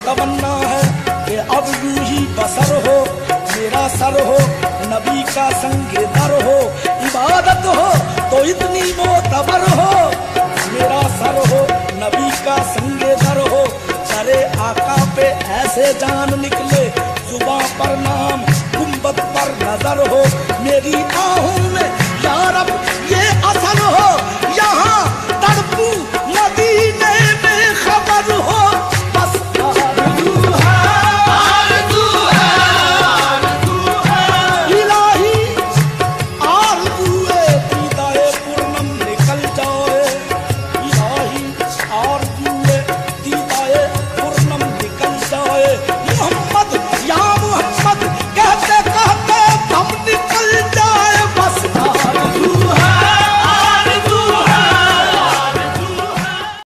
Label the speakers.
Speaker 1: तमन्ना है कि अब यूं ही बसर हो, मेरा सर हो नबी का संगे दर हो, इबादत हो तो इतनी मोतबर हो, मेरा सर हो नबी का संगे दर हो, करे आका पे ऐसे जान निकले, जुबां पर नाम गुंबद पर नजर हो, मेरी आहूं